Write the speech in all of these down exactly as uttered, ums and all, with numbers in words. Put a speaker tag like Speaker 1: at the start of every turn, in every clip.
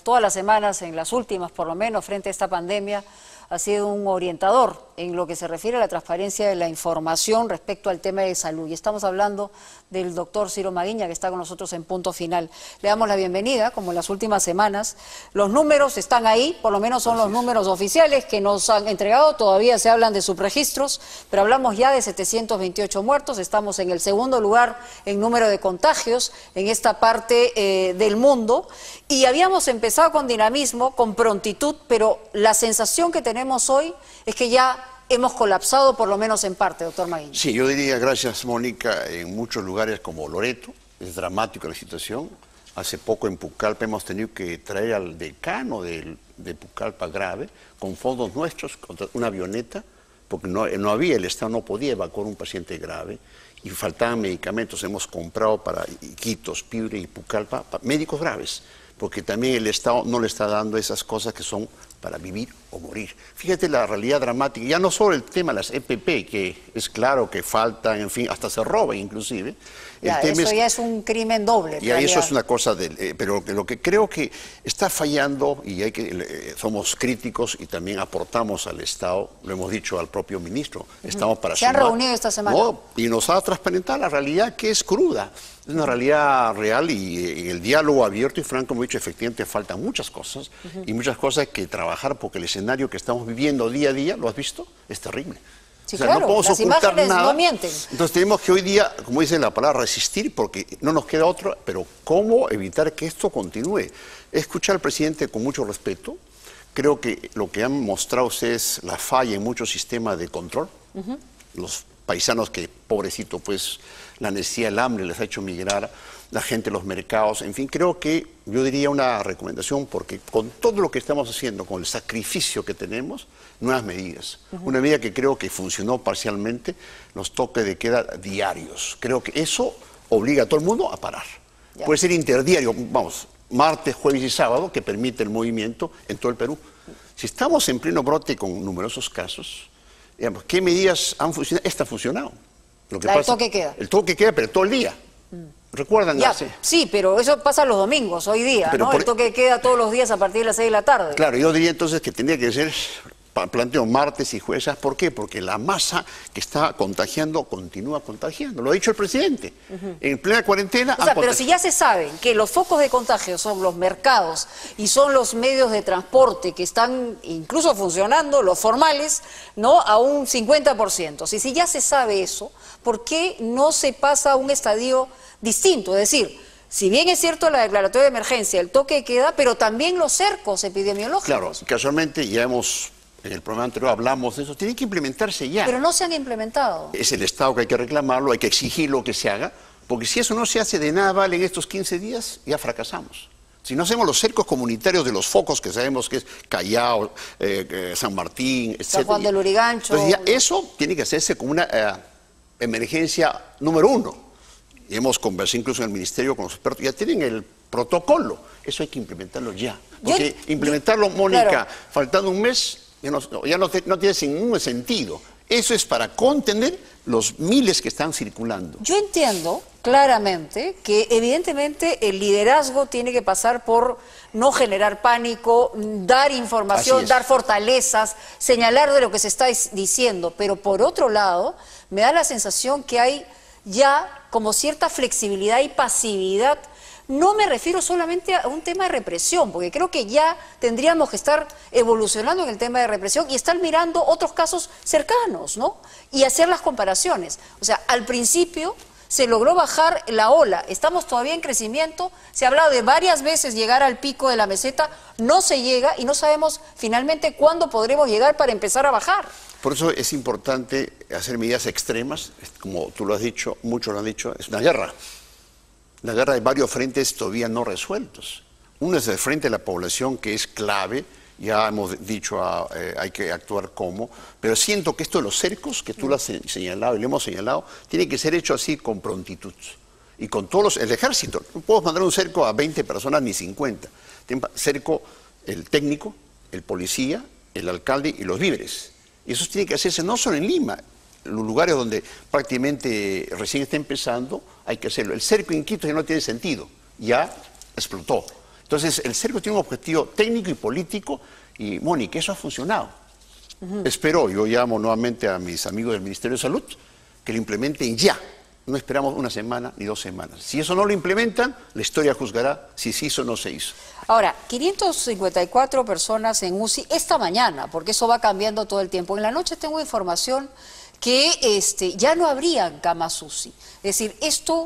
Speaker 1: todas las semanas, en las últimas por lo menos, frente a esta pandemia, ha sido un orientador en lo que se refiere a la transparencia de la información respecto al tema de salud. Y estamos hablando del doctor Ciro Maguiña, que está con nosotros en Punto Final. Le damos la bienvenida, como en las últimas semanas. Los números están ahí, por lo menos son los números oficiales que nos han entregado. Todavía se hablan de subregistros, pero hablamos ya de setecientos veintiocho muertos. Estamos en el segundo lugar en número de contagios en esta parte eh, del mundo. Y habíamos empezado con dinamismo, con prontitud, pero la sensación que tenemos hoy es que ya hemos colapsado, por lo menos en parte, doctor Maguiña.
Speaker 2: Sí, yo diría, gracias Mónica, en muchos lugares como Loreto, es dramática la situación. Hace poco en Pucallpa hemos tenido que traer al decano de, de Pucallpa grave, con fondos nuestros, contra una avioneta, porque no, no había, el Estado no podía evacuar un paciente grave, y faltaban medicamentos. Hemos comprado para Iquitos, Piure y Pucallpa médicos graves, porque también el Estado no le está dando esas cosas que son para vivir o morir. Fíjate la realidad dramática, ya no solo el tema de las E P P, que es claro que faltan, en fin, hasta se roban inclusive.
Speaker 1: Ya,
Speaker 2: el tema
Speaker 1: eso
Speaker 2: es,
Speaker 1: ya es un crimen doble.
Speaker 2: Ya eso es una cosa, de, eh, pero lo que, lo que creo que está fallando, y hay que, eh, somos críticos y también aportamos al Estado, lo hemos dicho al propio ministro, estamos para
Speaker 1: ¿Se han
Speaker 2: sumar,
Speaker 1: reunido esta semana?
Speaker 2: No, y nos ha transparentado la realidad que es cruda. Es una realidad real y en el diálogo abierto y franco hemos dicho, efectivamente faltan muchas cosas uh-huh. y muchas cosas que trabajar porque el escenario que estamos viviendo día a día, ¿lo has visto? Es terrible.
Speaker 1: Sí,
Speaker 2: o sea,
Speaker 1: claro,
Speaker 2: no podemos
Speaker 1: las
Speaker 2: ocultar
Speaker 1: imágenes
Speaker 2: nada.
Speaker 1: No mienten.
Speaker 2: Entonces tenemos que hoy día, como dice la palabra, resistir porque no nos queda otro, pero ¿cómo evitar que esto continúe? Escuchar al presidente con mucho respeto. Creo que lo que han mostrado ustedes la falla en muchos sistemas de control. Uh-huh. Los paisanos que, pobrecito, pues la necesidad, el hambre les ha hecho migrar, la gente, los mercados, en fin, creo que yo diría una recomendación porque con todo lo que estamos haciendo, con el sacrificio que tenemos, nuevas medidas. Uh-huh. Una medida que creo que funcionó parcialmente, los toques de queda diarios. Creo que eso obliga a todo el mundo a parar. Ya. Puede ser interdiario, vamos, martes, jueves y sábado, que permite el movimiento en todo el Perú. Si estamos en pleno brote con numerosos casos, digamos, ¿qué medidas han funcionado? Esta ha funcionado. Lo que
Speaker 1: la
Speaker 2: pasa,
Speaker 1: el toque queda.
Speaker 2: El toque queda, pero todo el día. Mm. ¿Recuerdan?
Speaker 1: Ya,
Speaker 2: hace?
Speaker 1: Sí, pero eso pasa los domingos, hoy día, pero ¿no? Por... El toque queda todos los días a partir de las seis de la tarde.
Speaker 2: Claro, yo diría entonces que tendría que ser, planteo martes y jueves. ¿Por qué? Porque la masa que está contagiando continúa contagiando. Lo ha dicho el presidente. Uh-huh. En plena cuarentena...
Speaker 1: O sea, pero si ya se sabe que los focos de contagio son los mercados y son los medios de transporte que están incluso funcionando, los formales, ¿no? A un cincuenta por ciento. Si, si ya se sabe eso, ¿por qué no se pasa a un estadio distinto? Es decir, si bien es cierto la declaratoria de emergencia, el toque de queda, pero también los cercos epidemiológicos.
Speaker 2: Claro, casualmente ya hemos... En el programa anterior hablamos de eso, tiene que implementarse ya.
Speaker 1: Pero no se han implementado.
Speaker 2: Es el Estado que hay que reclamarlo, hay que exigirlo que se haga, porque si eso no se hace, de nada vale en estos quince días, ya fracasamos. Si no hacemos los cercos comunitarios de los focos que sabemos que es Callao, eh, eh, San Martín, etcétera.
Speaker 1: San Juan del Lurigancho.
Speaker 2: Entonces ya eso tiene que hacerse como una eh, emergencia número uno. Y hemos conversado incluso en el Ministerio con los expertos, ya tienen el protocolo. Eso hay que implementarlo ya. Porque yo, implementarlo, yo, Mónica, claro. faltando un mes... ya no, ya no, te, no tiene ningún sentido. Eso es para contener los miles que están circulando.
Speaker 1: Yo entiendo claramente que evidentemente el liderazgo tiene que pasar por no generar pánico, dar información, dar fortalezas, señalar de lo que se está diciendo, pero por otro lado me da la sensación que hay ya como cierta flexibilidad y pasividad. No me refiero solamente a un tema de represión, porque creo que ya tendríamos que estar evolucionando en el tema de represión y estar mirando otros casos cercanos, ¿no? Y hacer las comparaciones. O sea, al principio se logró bajar la ola, estamos todavía en crecimiento, se ha hablado de varias veces llegar al pico de la meseta, no se llega y no sabemos finalmente cuándo podremos llegar para empezar a bajar.
Speaker 2: Por eso es importante hacer medidas extremas, como tú lo has dicho, muchos lo han dicho, es una guerra. La guerra de varios frentes todavía no resueltos. Uno es el frente de la población, que es clave, ya hemos dicho, a, eh, hay que actuar como, pero siento que esto de los cercos, que tú lo has señalado y lo hemos señalado, tiene que ser hecho así con prontitud. Y con todos los, el ejército, no puedo mandar un cerco a veinte personas ni cincuenta. Cerco el técnico, el policía, el alcalde y los víveres. Y eso tiene que hacerse no solo en Lima, en los lugares donde prácticamente recién está empezando, hay que hacerlo. El cerco en Quito ya no tiene sentido, ya explotó. Entonces Entonces, el cerco tiene un objetivo técnico y político, y Mónica, eso ha funcionado. Uh-huh. Espero, yo llamo nuevamente a mis amigos del Ministerio de Salud, que lo implementen ya. No esperamos una semana ni dos semanas. Si eso no lo implementan, la historia juzgará si se hizo o no se hizo.
Speaker 1: Ahora, quinientas cincuenta y cuatro personas en U C I esta mañana, porque eso va cambiando todo el tiempo. En la noche tengo información que este, ya no habrían camas U C I. Es decir, esto,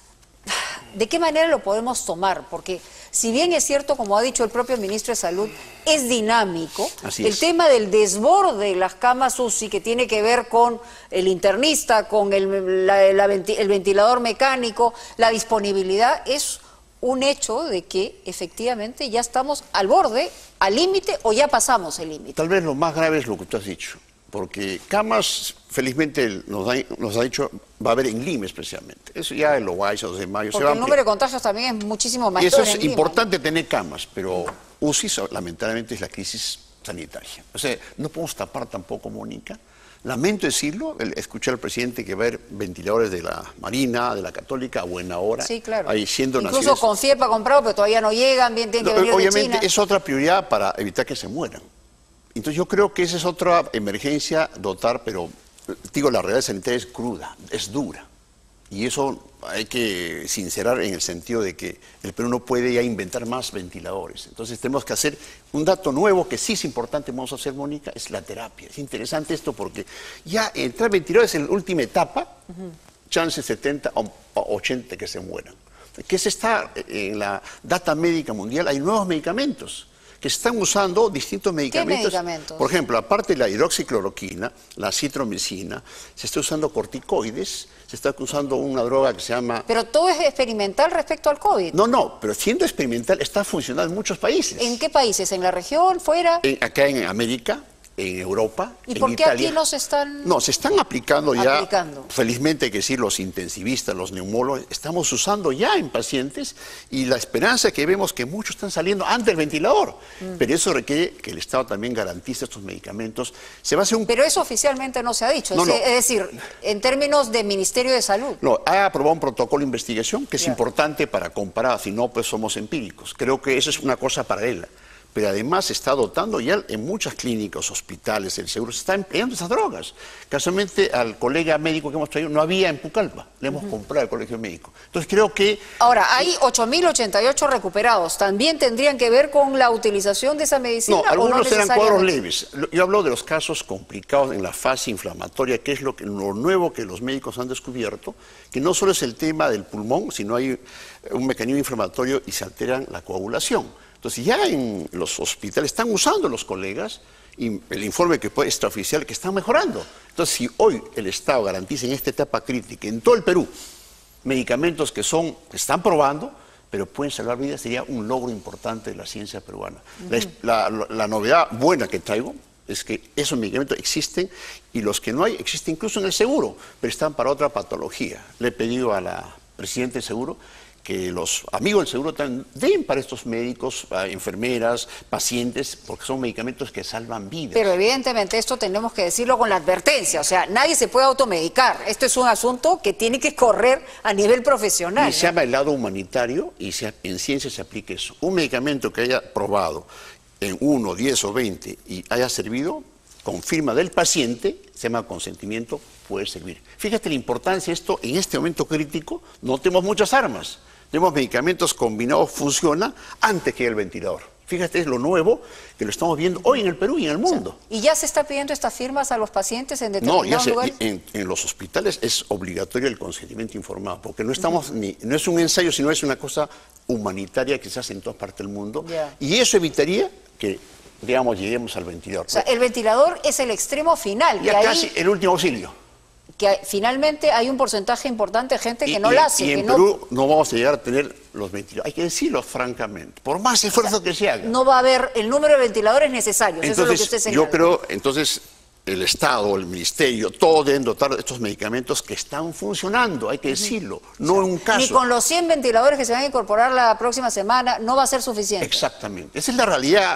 Speaker 1: ¿de qué manera lo podemos tomar? Porque si bien es cierto, como ha dicho el propio ministro de Salud, es dinámico,
Speaker 2: Así
Speaker 1: el
Speaker 2: es.
Speaker 1: tema del desborde de las camas U C I, que tiene que ver con el internista, con el, la, la, el ventilador mecánico, la disponibilidad, es un hecho de que efectivamente ya estamos al borde, al límite, o ya pasamos el límite.
Speaker 2: Tal vez lo más grave es lo que tú has dicho, porque camas, felizmente nos ha, nos ha dicho, va a haber en Lima especialmente. Eso ya en Loaiza, dos de mayo.
Speaker 1: Porque
Speaker 2: se va
Speaker 1: el número de contagios también es muchísimo mayor.
Speaker 2: Y eso es
Speaker 1: en Lima,
Speaker 2: importante,
Speaker 1: ¿no?
Speaker 2: tener camas, pero U C I lamentablemente es la crisis sanitaria. O sea, no podemos tapar tampoco, Mónica. Lamento decirlo, el, escuchar al presidente que va a haber ventiladores de la Marina, de la Católica, a buena hora.
Speaker 1: Sí, claro.
Speaker 2: Ahí siendo
Speaker 1: Incluso
Speaker 2: naciones...
Speaker 1: con FIEPA comprado, pero todavía no llegan, bien tienen que
Speaker 2: No,
Speaker 1: venir
Speaker 2: obviamente
Speaker 1: de China.
Speaker 2: es otra prioridad para evitar que se mueran. Entonces yo creo que esa es otra emergencia, dotar, pero digo, la realidad sanitaria es cruda, es dura. Y eso hay que sincerar en el sentido de que el Perú no puede ya inventar más ventiladores. Entonces tenemos que hacer un dato nuevo que sí es importante, vamos a hacer, Mónica, es la terapia. Es interesante esto porque ya entrar ventiladores en la última etapa, uh-huh. chance setenta o ochenta que se mueran. Que se está en la data médica mundial, hay nuevos medicamentos que se están usando, distintos medicamentos.
Speaker 1: ¿Qué medicamentos?
Speaker 2: Por ejemplo, aparte de la hidroxicloroquina, la citromicina, se está usando corticoides, se está usando una droga que se llama...
Speaker 1: Pero todo es experimental respecto al COVID.
Speaker 2: No, no, pero siendo experimental está funcionando en muchos países.
Speaker 1: ¿En qué países? ¿En la región? ¿Fuera?
Speaker 2: En, acá en América, en Europa,
Speaker 1: ¿Y
Speaker 2: en
Speaker 1: por qué
Speaker 2: Italia.
Speaker 1: aquí no se están
Speaker 2: No, se están aplicando ya,
Speaker 1: aplicando?
Speaker 2: Felizmente hay que decir, los intensivistas, los neumólogos, estamos usando ya en pacientes y la esperanza que vemos que muchos están saliendo antes del ventilador. Mm. Pero eso requiere que el Estado también garantice estos medicamentos. Se va a hacer un...
Speaker 1: Pero eso oficialmente no se ha dicho,
Speaker 2: no,
Speaker 1: es,
Speaker 2: no.
Speaker 1: es decir, en términos de Ministerio de Salud.
Speaker 2: No, ha aprobado un protocolo de investigación que es
Speaker 1: Ya.
Speaker 2: importante para comparar, si no, pues somos empíricos. Creo que eso es una cosa paralela. Pero además se está dotando ya en muchas clínicas, hospitales, el seguro, se está empleando esas drogas. Casualmente al colega médico que hemos traído no había en Pucallpa, le hemos uh-huh. comprado al colegio médico. Entonces creo que...
Speaker 1: Ahora, hay ocho mil ochenta y ocho recuperados, ¿también tendrían que ver con la utilización de esa medicina?
Speaker 2: No, algunos
Speaker 1: ¿o no
Speaker 2: eran cuadros leves. Yo hablo de los casos complicados en la fase inflamatoria, que es lo, que, lo nuevo que los médicos han descubierto, que no solo es el tema del pulmón, sino hay un mecanismo inflamatorio y se altera la coagulación. Entonces ya en los hospitales están usando los colegas y el informe que puede extraoficial que están mejorando. Entonces si hoy el Estado garantiza en esta etapa crítica en todo el Perú medicamentos que son que están probando, pero pueden salvar vidas, sería un logro importante de la ciencia peruana. Uh-huh. la, la, la novedad buena que traigo es que esos medicamentos existen y los que no hay existen incluso en el seguro, pero están para otra patología. Le he pedido a la presidenta del seguro que los amigos del seguro también den para estos médicos, enfermeras, pacientes, porque son medicamentos que salvan vidas.
Speaker 1: Pero evidentemente esto tenemos que decirlo con la advertencia, o sea, nadie se puede automedicar. Esto es un asunto que tiene que correr a nivel profesional.
Speaker 2: Y se llama el lado humanitario y se, en ciencia se aplica eso. Un medicamento que haya probado en uno, diez o veinte y haya servido, con firma del paciente, se llama consentimiento, puede servir. Fíjate la importancia de esto en este momento crítico, no tenemos muchas armas. Tenemos medicamentos combinados, funciona antes que el ventilador. Fíjate, es lo nuevo que lo estamos viendo hoy en el Perú y en el mundo.
Speaker 1: ¿Y ya se está pidiendo estas firmas a los pacientes en determinados
Speaker 2: no, ya se,
Speaker 1: lugares?
Speaker 2: En, en los hospitales es obligatorio el consentimiento informado, porque no estamos uh-huh. ni, no es un ensayo, sino es una cosa humanitaria que se hace en todas partes del mundo.
Speaker 1: Yeah.
Speaker 2: Y eso evitaría que, digamos, lleguemos al ventilador.
Speaker 1: O sea, el ventilador es el extremo final.
Speaker 2: Ya
Speaker 1: que
Speaker 2: casi
Speaker 1: ahí...
Speaker 2: el último auxilio.
Speaker 1: que finalmente hay un porcentaje importante de gente que
Speaker 2: y,
Speaker 1: no
Speaker 2: y,
Speaker 1: la hace.
Speaker 2: Y
Speaker 1: que
Speaker 2: en
Speaker 1: no,
Speaker 2: Perú no vamos a llegar a tener los ventiladores. Hay que decirlo francamente, por más esfuerzo o sea, que se haga.
Speaker 1: No va a haber el número de ventiladores necesarios,
Speaker 2: entonces,
Speaker 1: eso es lo que usted señala.
Speaker 2: Yo creo, entonces, el Estado, el Ministerio, todos deben dotar de estos medicamentos que están funcionando, hay que decirlo, no en un caso.
Speaker 1: Ni con los cien ventiladores que se van a incorporar la próxima semana no va a ser suficiente.
Speaker 2: Exactamente, esa es la realidad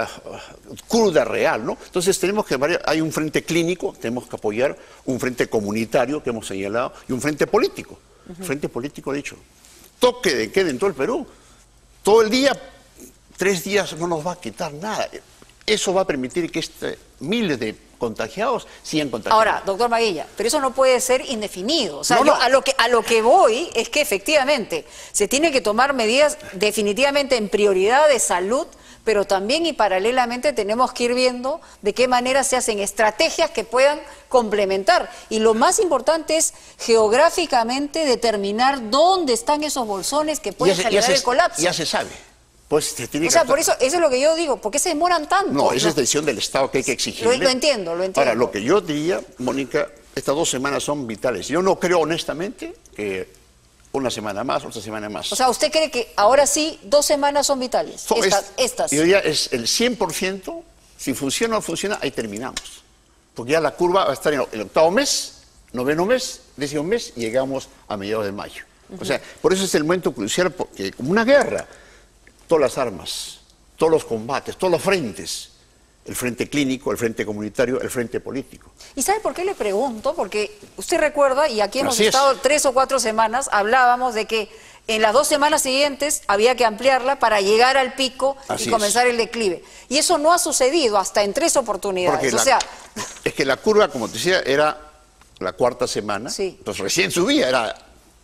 Speaker 2: uh, cruda, real, ¿no? Entonces tenemos que, hay un frente clínico, tenemos que apoyar, un frente comunitario que hemos señalado y un frente político. Uh-huh. Frente político, he dicho, toque de queda en todo el Perú, todo el día tres días no nos va a quitar nada. Eso va a permitir que este, miles de contagiados sigan contagiados.
Speaker 1: Ahora, doctor Maguilla, pero eso no puede ser indefinido. O sea,
Speaker 2: no,
Speaker 1: yo
Speaker 2: no.
Speaker 1: a, lo que, a lo que voy es que efectivamente se tiene que tomar medidas definitivamente en prioridad de salud, pero también y paralelamente tenemos que ir viendo de qué manera se hacen estrategias que puedan complementar. Y lo más importante es geográficamente determinar dónde están esos bolsones que pueden
Speaker 2: se,
Speaker 1: generar
Speaker 2: se,
Speaker 1: el colapso.
Speaker 2: Ya se sabe. Pues se tiene
Speaker 1: o sea,
Speaker 2: que
Speaker 1: por eso, eso es lo que yo digo, ¿por qué se demoran tanto?
Speaker 2: No, esa es decisión del Estado que hay que exigirle.
Speaker 1: Lo, lo entiendo, lo entiendo.
Speaker 2: Ahora, lo que yo diría, Mónica, estas dos semanas son vitales. Yo no creo honestamente que una semana más, otra semana más.
Speaker 1: O sea, ¿usted cree que ahora sí dos semanas son vitales?
Speaker 2: So,
Speaker 1: estas,
Speaker 2: es,
Speaker 1: estas.
Speaker 2: Yo diría es el cien por ciento, si funciona o no funciona, ahí terminamos. Porque ya la curva va a estar en el octavo mes, noveno mes, décimo mes, y llegamos a mediados de mayo. Uh-huh. O sea, por eso es el momento crucial, porque como una guerra, todas las armas, todos los combates, todos los frentes, el frente clínico, el frente comunitario, el frente político.
Speaker 1: ¿Y sabe por qué le pregunto? Porque usted recuerda, y aquí hemos
Speaker 2: Así
Speaker 1: estado
Speaker 2: es.
Speaker 1: tres o cuatro semanas, hablábamos de que en las dos semanas siguientes había que ampliarla para llegar al pico
Speaker 2: Así
Speaker 1: y comenzar
Speaker 2: es.
Speaker 1: el declive. Y eso no ha sucedido hasta en tres oportunidades.
Speaker 2: Porque
Speaker 1: o
Speaker 2: la,
Speaker 1: sea,
Speaker 2: es que la curva, como te decía, era la cuarta semana,
Speaker 1: sí.
Speaker 2: Pues recién subía, era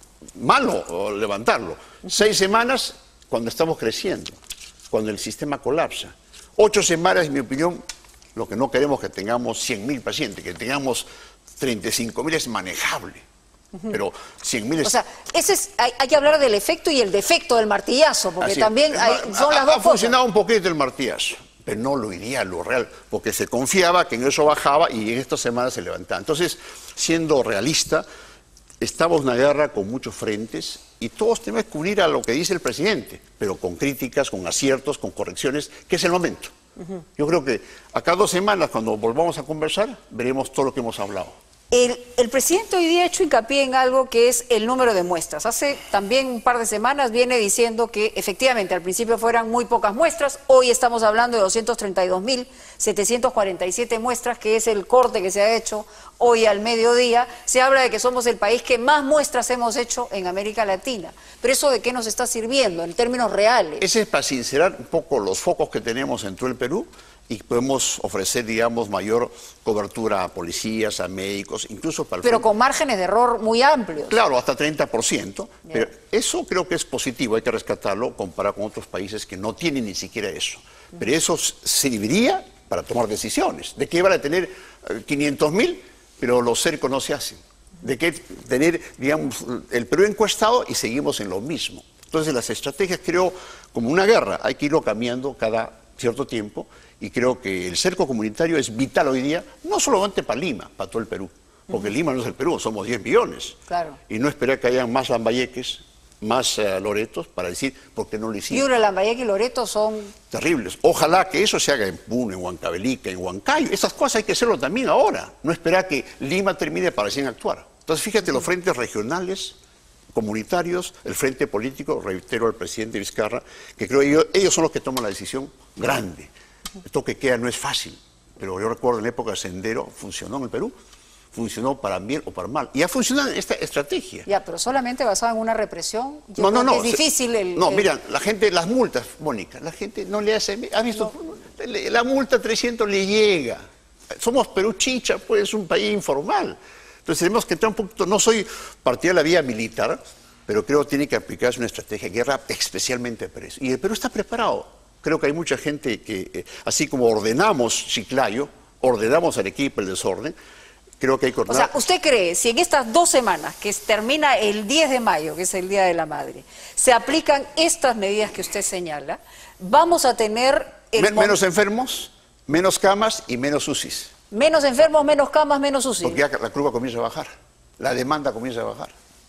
Speaker 2: malo levantarlo. Seis semanas cuando estamos creciendo, cuando el sistema colapsa. Ocho semanas, en mi opinión, lo que no queremos es que tengamos cien mil pacientes, que tengamos treinta y cinco mil es manejable, uh-huh. Pero cien mil es...
Speaker 1: O sea, ese es, hay, hay que hablar del efecto y el defecto del martillazo, porque
Speaker 2: Así
Speaker 1: también hay, son
Speaker 2: ha,
Speaker 1: las dos
Speaker 2: ha
Speaker 1: cosas.
Speaker 2: funcionado un poquito el martillazo, pero no lo iría a lo real, porque se confiaba que en eso bajaba y en estas semanas se levantaba. Entonces, siendo realista, estamos en una guerra con muchos frentes y todos tenemos que cubrir a lo que dice el presidente, pero con críticas, con aciertos, con correcciones, que es el momento. Uh-huh. Yo creo que acá dos semanas, cuando volvamos a conversar, veremos todo lo que hemos hablado.
Speaker 1: El, el presidente hoy día ha hecho hincapié en algo que es el número de muestras. Hace también un par de semanas viene diciendo que efectivamente al principio fueran muy pocas muestras, hoy estamos hablando de doscientas treinta y dos mil setecientas cuarenta y siete muestras, que es el corte que se ha hecho hoy al mediodía. Se habla de que somos el país que más muestras hemos hecho en América Latina. Pero ¿eso de qué nos está sirviendo en términos reales?
Speaker 2: Ese es para sincerar un poco los focos que tenemos en todo el Perú, y podemos ofrecer, digamos, mayor cobertura a policías, a médicos, incluso para el
Speaker 1: Pero
Speaker 2: frente.
Speaker 1: con márgenes de error muy amplios.
Speaker 2: Claro, hasta treinta por ciento.
Speaker 1: Yeah.
Speaker 2: Pero eso creo que es positivo, hay que rescatarlo, comparado con otros países que no tienen ni siquiera eso. Uh-huh. Pero eso serviría para tomar decisiones. ¿De qué van a tener quinientos mil, pero los cercos no se hacen? ¿De qué tener, digamos, el Perú encuestado y seguimos en lo mismo? Entonces las estrategias, creo, como una guerra, hay que irlo cambiando cada cierto tiempo, y creo que el cerco comunitario es vital hoy día, no solamente para Lima, para todo el Perú, porque uh-huh. Lima no es el Perú, somos diez millones.
Speaker 1: Claro.
Speaker 2: Y no esperar que haya más Lambayeques, más uh, Loretos, para decir por qué no lo hicimos.
Speaker 1: Piura, Lambayeque y Loreto son...
Speaker 2: terribles. Ojalá que eso se haga en Puno, en Huancavelica, en Huancayo. Esas cosas hay que hacerlo también ahora, no esperar que Lima termine para recién actuar. Entonces, fíjate, uh-huh. los frentes regionales, comunitarios, el frente político, reitero al presidente Vizcarra, que creo que ellos, ellos son los que toman la decisión grande. Esto que queda no es fácil, pero yo recuerdo en la época de Sendero, funcionó en el Perú, funcionó para bien o para mal, y ha funcionado esta estrategia.
Speaker 1: Ya, pero solamente basada en una represión, yo
Speaker 2: no,
Speaker 1: creo
Speaker 2: no, no,
Speaker 1: que es difícil el...
Speaker 2: No,
Speaker 1: el...
Speaker 2: mira, la gente, las multas, Mónica, la gente no le hace... ¿Has visto? No. La multa trescientos le llega. Somos Perú chicha, pues es un país informal. Entonces tenemos que entrar un poquito, no soy partidario de la vía militar, pero creo que tiene que aplicarse una estrategia de guerra especialmente para eso. Y el Perú está preparado. Creo que hay mucha gente que, eh, así como ordenamos Chiclayo, ordenamos Arequipa el desorden, creo que hay que ordenar...
Speaker 1: O sea, ¿usted cree, si en estas dos semanas, que termina el diez de mayo, que es el Día de la Madre, se aplican estas medidas que usted señala, vamos a tener... El
Speaker 2: Men menos enfermos, menos camas y menos U C Is.
Speaker 1: Menos enfermos, menos camas, menos U C I.
Speaker 2: Porque ya la curva comienza a bajar, la demanda comienza a bajar.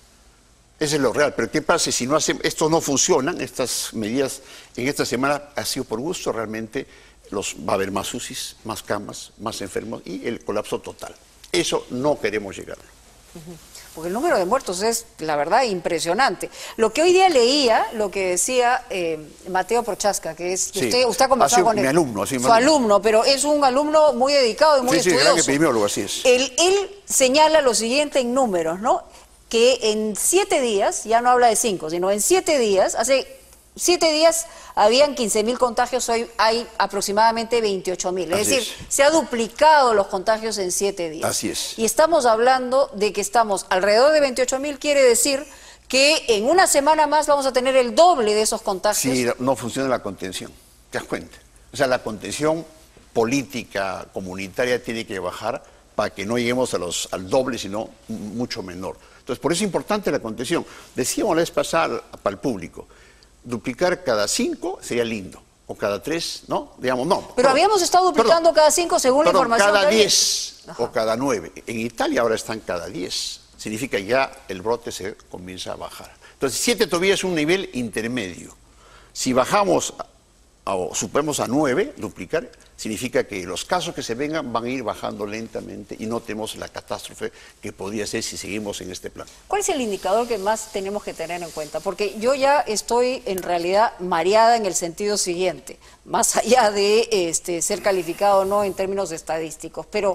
Speaker 2: Eso es lo real, pero ¿qué pasa si no hacen, esto no funcionan, estas medidas en esta semana ha sido por gusto, realmente los, va a haber más U C Is, más camas, más enfermos y el colapso total. Eso no queremos llegar.
Speaker 1: Uh-huh. Porque el número de muertos es, la verdad, impresionante. Lo que hoy día leía, lo que decía eh, Mateo Prochaska, que es,
Speaker 2: sí.
Speaker 1: usted, usted ha conversado
Speaker 2: sido
Speaker 1: con él,
Speaker 2: mi alumno, sí,
Speaker 1: su alumno. alumno, pero es un alumno muy dedicado y muy
Speaker 2: sí,
Speaker 1: estudioso.
Speaker 2: Sí, epidemiólogo, así es.
Speaker 1: Él, él señala lo siguiente en números, ¿no? Que en siete días, ya no habla de cinco, sino en siete días, hace siete días habían quince mil contagios, hoy hay aproximadamente veintiocho mil. Es
Speaker 2: Así
Speaker 1: decir,
Speaker 2: es.
Speaker 1: se ha duplicado los contagios en siete días.
Speaker 2: Así es.
Speaker 1: Y estamos hablando de que estamos alrededor de veintiocho mil, quiere decir que en una semana más vamos a tener el doble de esos contagios.
Speaker 2: Sí, no funciona la contención, ¿te das cuenta? O sea, la contención política, comunitaria, tiene que bajar para que no lleguemos a los, al doble, sino mucho menor. Entonces, por eso es importante la contención. Decíamos la vez pasada para el público, duplicar cada cinco sería lindo, o cada tres, ¿no? Digamos, no.
Speaker 1: Pero
Speaker 2: perdón,
Speaker 1: habíamos estado duplicando
Speaker 2: perdón,
Speaker 1: cada cinco según
Speaker 2: perdón,
Speaker 1: la información
Speaker 2: cada
Speaker 1: que había.
Speaker 2: diez o cada nueve. En Italia ahora están cada diez. Significa ya el brote se comienza a bajar. Entonces, siete todavía es un nivel intermedio. Si bajamos a, o superamos a nueve, duplicar, significa que los casos que se vengan van a ir bajando lentamente y no tenemos la catástrofe que podría ser si seguimos en este plan.
Speaker 1: ¿Cuál es el indicador que más tenemos que tener en cuenta? Porque yo ya estoy en realidad mareada en el sentido siguiente, más allá de este, ser calificado o no en términos estadísticos, pero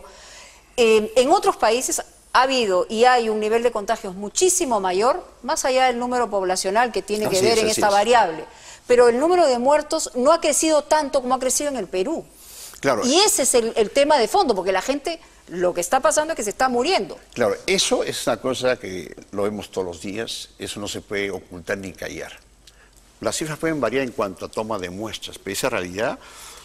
Speaker 1: eh, en otros países ha habido y hay un nivel de contagios muchísimo mayor, más allá del número poblacional que tiene que
Speaker 2: Así
Speaker 1: ver
Speaker 2: es,
Speaker 1: en
Speaker 2: así
Speaker 1: esta
Speaker 2: es.
Speaker 1: variable, pero el número de muertos no ha crecido tanto como ha crecido en el Perú.
Speaker 2: Claro.
Speaker 1: Y ese es el, el tema de fondo, porque la gente, lo que está pasando es que se está muriendo.
Speaker 2: Claro, eso es una cosa que lo vemos todos los días, eso no se puede ocultar ni callar. Las cifras pueden variar en cuanto a toma de muestras, pero esa realidad,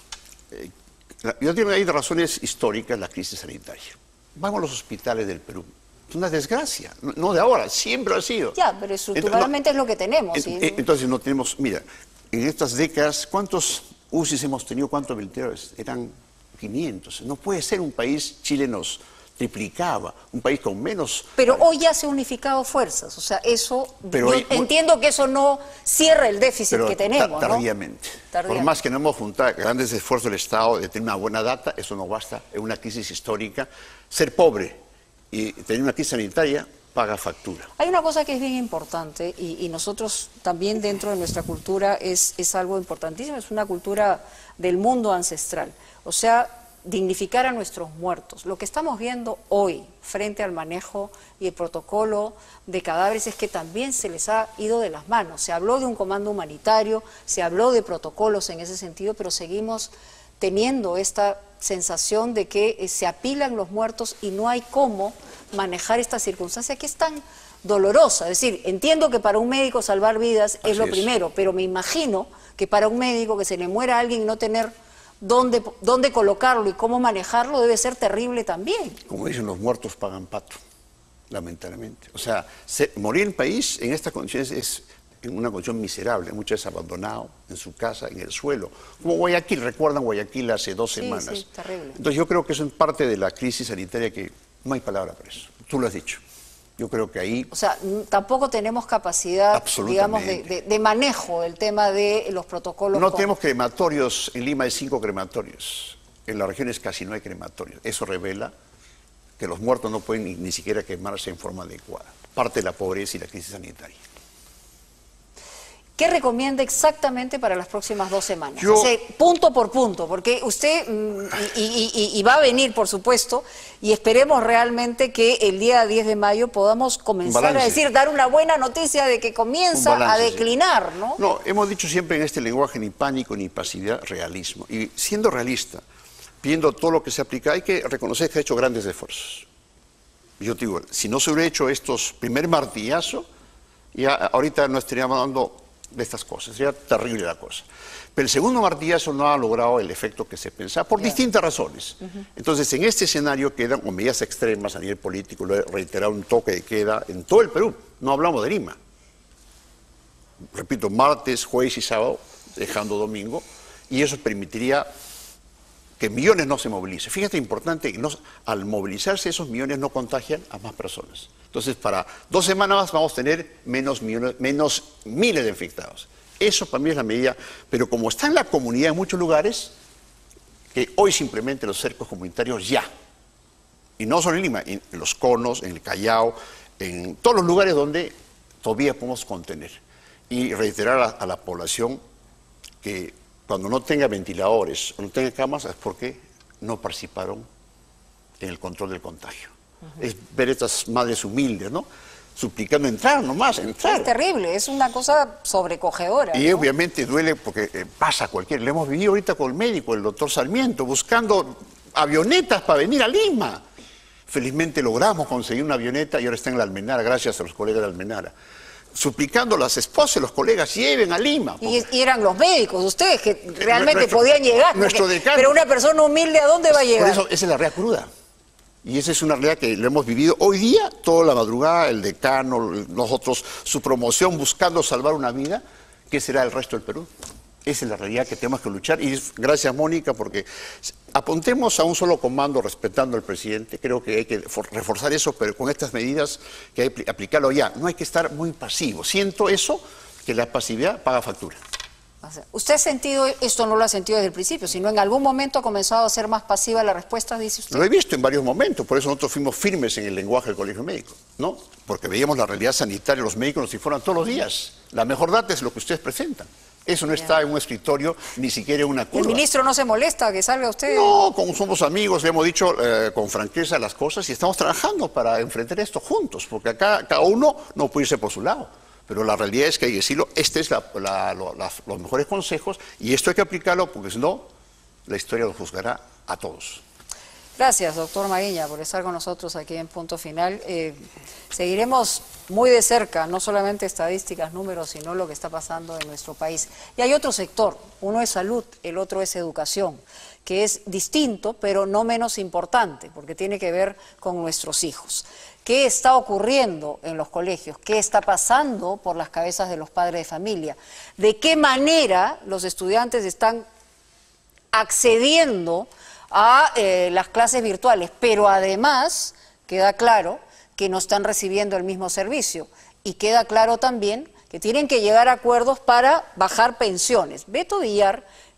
Speaker 2: eh, la- yo digo que hay razones históricas la crisis sanitaria. Vamos a los hospitales del Perú. Es una desgracia, no, no de ahora, siempre ha sido.
Speaker 1: Ya, pero estructuralmente es lo que tenemos.
Speaker 2: En-
Speaker 1: ¿sí?
Speaker 2: en- Entonces no tenemos, mira, en estas décadas, ¿cuántos U C Is hemos tenido? ¿Cuántos ventiladores? Eran quinientos. No puede ser un país, Chile nos triplicaba, un país con menos...
Speaker 1: Pero hoy ya se han unificado fuerzas, o sea, eso,
Speaker 2: Pero
Speaker 1: yo
Speaker 2: hoy-
Speaker 1: entiendo que eso no cierra el déficit
Speaker 2: Pero
Speaker 1: que tenemos,
Speaker 2: ta-
Speaker 1: ¿no?
Speaker 2: tardíamente.
Speaker 1: Tardíamente.
Speaker 2: Por más que no hemos juntado grandes esfuerzos del Estado de tener una buena data, eso no basta. Es una crisis histórica. Ser pobre y tener una crisis sanitaria paga factura.
Speaker 1: Hay una cosa que es bien importante y, y nosotros también dentro de nuestra cultura es, es algo importantísimo, es una cultura del mundo ancestral, o sea, dignificar a nuestros muertos. Lo que estamos viendo hoy frente al manejo y el protocolo de cadáveres es que también se les ha ido de las manos. Se habló de un comando humanitario, se habló de protocolos en ese sentido, pero seguimos teniendo esta sensación de que eh, se apilan los muertos y no hay cómo manejar esta circunstancia que es tan dolorosa. Es decir, entiendo que para un médico salvar vidas es
Speaker 2: Así
Speaker 1: lo
Speaker 2: es.
Speaker 1: primero, pero me imagino que para un médico que se le muera a alguien y no tener dónde, dónde colocarlo y cómo manejarlo debe ser terrible también.
Speaker 2: Como dicen, los muertos pagan pato, lamentablemente. O sea, se- morir en el país en estas condiciones es en una condición miserable, muchas veces abandonado en su casa, en el suelo. Como Guayaquil, recuerdan Guayaquil hace dos
Speaker 1: Sí,
Speaker 2: semanas.
Speaker 1: sí, terrible.
Speaker 2: Entonces yo creo que eso es parte de la crisis sanitaria que no hay palabra para eso. Tú lo has dicho. Yo creo que ahí...
Speaker 1: O sea, n- tampoco tenemos capacidad, digamos, de, de- de manejo del tema de los protocolos.
Speaker 2: No
Speaker 1: con-
Speaker 2: tenemos crematorios, en Lima hay cinco crematorios, en las regiones casi no hay crematorios. Eso revela que los muertos no pueden ni, ni siquiera quemarse en forma adecuada. Parte de la pobreza y la crisis sanitaria.
Speaker 1: ¿Qué recomienda exactamente para las próximas dos semanas?
Speaker 2: Yo-
Speaker 1: O sea, punto por punto, porque usted, mm, y, y- y- y va a venir, por supuesto, y esperemos realmente que el día diez de mayo podamos comenzar a
Speaker 2: balance.
Speaker 1: decir, dar una buena noticia de que comienza
Speaker 2: Un balance,
Speaker 1: a
Speaker 2: sí.
Speaker 1: declinar, ¿no?
Speaker 2: No, hemos dicho siempre en este lenguaje ni pánico ni pasividad, realismo. Y siendo realista, viendo todo lo que se aplica, hay que reconocer que ha hecho grandes esfuerzos. Yo te digo, si no se hubiera hecho estos primer martillazo, ya ahorita no estaríamos hablando de estas cosas, sería terrible la cosa. Pero el segundo martillazo no ha logrado el efecto que se pensaba, por
Speaker 1: Ya.
Speaker 2: distintas razones. Entonces, en este escenario quedan con medidas extremas a nivel político, lo he reiterado, un toque de queda en todo el Perú, no hablamos de Lima. Repito, martes, jueves y sábado, dejando domingo, y eso permitiría que millones no se movilicen. Fíjate, importante, que no- al movilizarse esos millones no contagian a más personas. Entonces, para dos semanas más vamos a tener menos, millones, menos miles de infectados. Eso para mí es la medida, pero como está en la comunidad en muchos lugares, que hoy simplemente los cercos comunitarios ya. Y no solo en Lima, en los Conos, en el Callao, en todos los lugares donde todavía podemos contener. Y reiterar a, a la población que cuando no tenga ventiladores o no tenga camas es porque no participaron en el control del contagio. Es ver estas madres humildes, ¿no? suplicando entrar nomás, entrar.
Speaker 1: Es terrible, es una cosa sobrecogedora.
Speaker 2: Y
Speaker 1: ¿no?
Speaker 2: obviamente duele porque eh, pasa cualquier... Le hemos vivido ahorita con el médico, el doctor Sarmiento, buscando avionetas para venir a Lima. Felizmente logramos conseguir una avioneta y ahora está en la Almenara, gracias a los colegas de la Almenara. Suplicando a las esposas, los colegas, lleven a Lima.
Speaker 1: Y, y eran los médicos, ustedes, que realmente
Speaker 2: nuestro,
Speaker 1: podían llegar.
Speaker 2: Nuestro
Speaker 1: porque,
Speaker 2: decano,
Speaker 1: pero una persona humilde, ¿a dónde va a llegar?
Speaker 2: Por eso, esa es la realidad cruda. Y esa es una realidad que lo hemos vivido hoy día, toda la madrugada, el decano, nosotros, su promoción buscando salvar una vida. ¿Qué será el resto del Perú? Esa es la realidad que tenemos que luchar. Y gracias, Mónica, porque apuntemos a un solo comando respetando al presidente. Creo que hay que reforzar eso, pero con estas medidas que hay que aplicarlo ya. No hay que estar muy pasivo. Siento eso, que la pasividad paga factura.
Speaker 1: ¿Usted ha sentido, esto no lo ha sentido desde el principio, sino en algún momento ha comenzado a ser más pasiva la respuesta, dice usted?
Speaker 2: Lo he visto en varios momentos, por eso nosotros fuimos firmes en el lenguaje del Colegio Médico, ¿no? Porque veíamos la realidad sanitaria, los médicos nos informan todos los días. La mejor data es lo que ustedes presentan. Eso no está en un escritorio, ni siquiera en una curva.
Speaker 1: ¿El ministro no se molesta que salga usted?
Speaker 2: No, como somos amigos, le hemos dicho eh, con franqueza las cosas y estamos trabajando para enfrentar esto juntos, porque acá cada uno no puede irse por su lado. Pero la realidad es que hay que decirlo, este es la, la, la, los mejores consejos y esto hay que aplicarlo porque si no, la historia lo juzgará a todos.
Speaker 1: Gracias, doctor Maguiña, por estar con nosotros aquí en Punto Final. Eh, seguiremos muy de cerca, no solamente estadísticas, números, sino lo que está pasando en nuestro país. Y hay otro sector, uno es salud, el otro es educación, que es distinto, pero no menos importante, porque tiene que ver con nuestros hijos. ¿Qué está ocurriendo en los colegios? ¿Qué está pasando por las cabezas de los padres de familia? ¿De qué manera los estudiantes están accediendo a eh, las clases virtuales? Pero además queda claro que no están recibiendo el mismo servicio y queda claro también que tienen que llegar a acuerdos para bajar pensiones. Beto Villar,